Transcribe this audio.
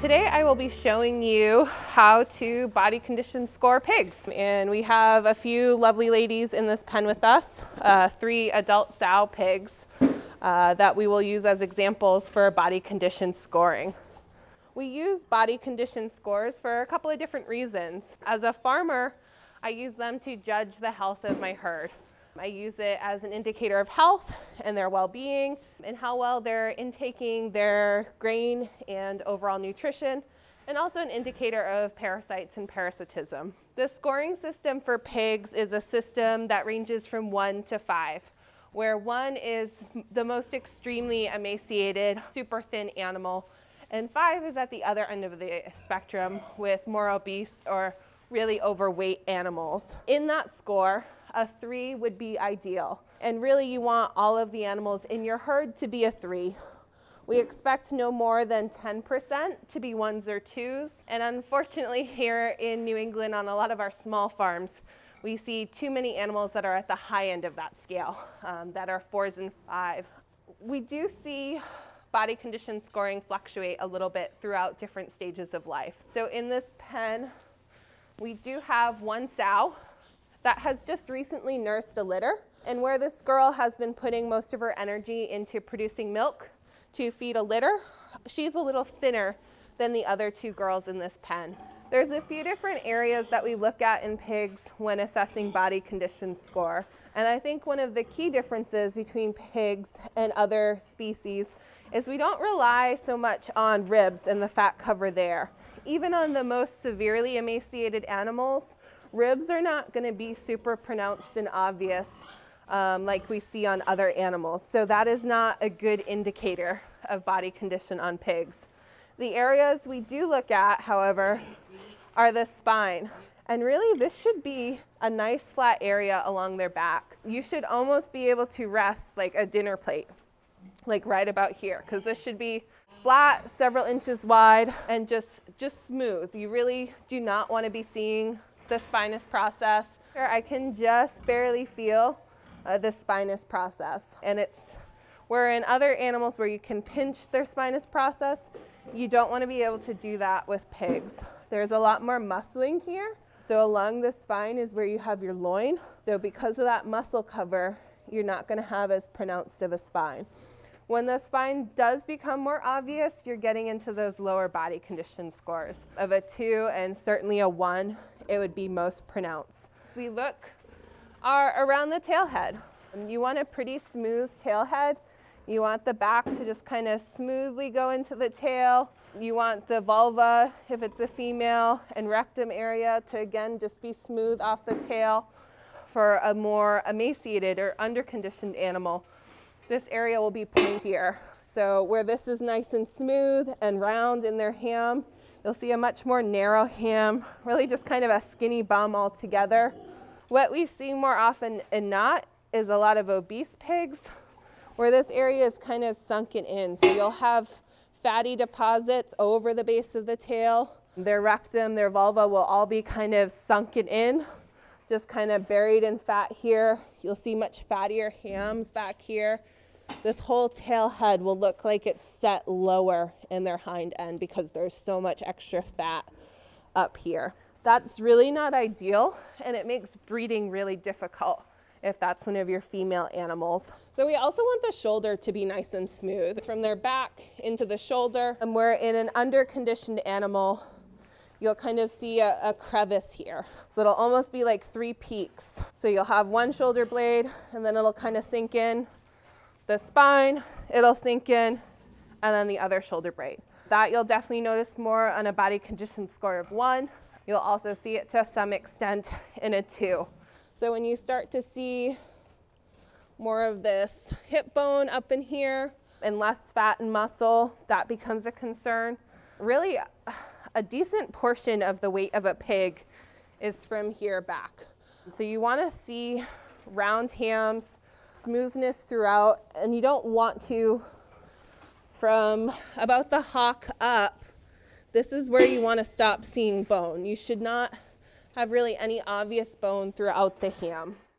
Today I will be showing you how to body condition score pigs. And we have a few lovely ladies in this pen with us, 3 adult sow pigs that we will use as examples for body condition scoring. We use body condition scores for a couple of different reasons. As a farmer, I use them to judge the health of my herd. I use it as an indicator of health and their well-being and how well they're intaking their grain and overall nutrition, and also an indicator of parasites and parasitism. The scoring system for pigs is a system that ranges from 1 to 5, where 1 is the most extremely emaciated, super thin animal, and 5 is at the other end of the spectrum with more obese or really overweight animals. In that score, a 3 would be ideal. And really you want all of the animals in your herd to be a 3. We expect no more than 10% to be 1s or 2s. And unfortunately here in New England on a lot of our small farms, we see too many animals that are at the high end of that scale, that are 4s and 5s. We do see body condition scoring fluctuate a little bit throughout different stages of life. So in this pen, we do have 1 sow that has just recently nursed a litter, and where this girl has been putting most of her energy into producing milk to feed a litter, she's a little thinner than the other 2 girls in this pen. There's a few different areas that we look at in pigs when assessing body condition score, and I think one of the key differences between pigs and other species is we don't rely so much on ribs and the fat cover there. Even on the most severely emaciated animals, ribs are not going to be super pronounced and obvious like we see on other animals. So that is not a good indicator of body condition on pigs. The areas we do look at, however, are the spine. And really this should be a nice flat area along their back. You should almost be able to rest like a dinner plate, like right about here, because this should be flat, several inches wide, and just smooth. You really do not want to be seeing the spinous process. Here I can just barely feel the spinous process, and it's where in other animals where you can pinch their spinous process, you don't want to be able to do that with pigs. There's a lot more muscling here. So along the spine is where you have your loin. So because of that muscle cover, you're not going to have as pronounced of a spine. When the spine does become more obvious, you're getting into those lower body condition scores. Of a 2 and certainly a 1, it would be most pronounced. So we look around the tail head. You want a pretty smooth tail head. You want the back to just kind of smoothly go into the tail. You want the vulva, if it's a female, and rectum area to again just be smooth off the tail. For a more emaciated or under-conditioned animal, this area will be pointier. So where this is nice and smooth and round in their ham, you'll see a much more narrow ham, really just kind of a skinny bum altogether. What we see more often than not is a lot of obese pigs where this area is kind of sunken in. So you'll have fatty deposits over the base of the tail. Their rectum, their vulva will all be kind of sunken in, just kind of buried in fat here. You'll see much fattier hams back here. This whole tail head will look like it's set lower in their hind end because there's so much extra fat up here. That's really not ideal, and it makes breeding really difficult if that's one of your female animals. So we also want the shoulder to be nice and smooth from their back into the shoulder. And where in an under-conditioned animal, you'll kind of see a crevice here. So it'll almost be like 3 peaks. So you'll have one shoulder blade, and then it'll kind of sink in. The spine, it'll sink in, and then the other shoulder blade. That you'll definitely notice more on a body condition score of 1. You'll also see it to some extent in a 2. So when you start to see more of this hip bone up in here and less fat and muscle, that becomes a concern. Really, a decent portion of the weight of a pig is from here back. So you want to see round hams, smoothness throughout, and you don't want to, from about the hock up, this is where you want to stop seeing bone. You should not have really any obvious bone throughout the ham.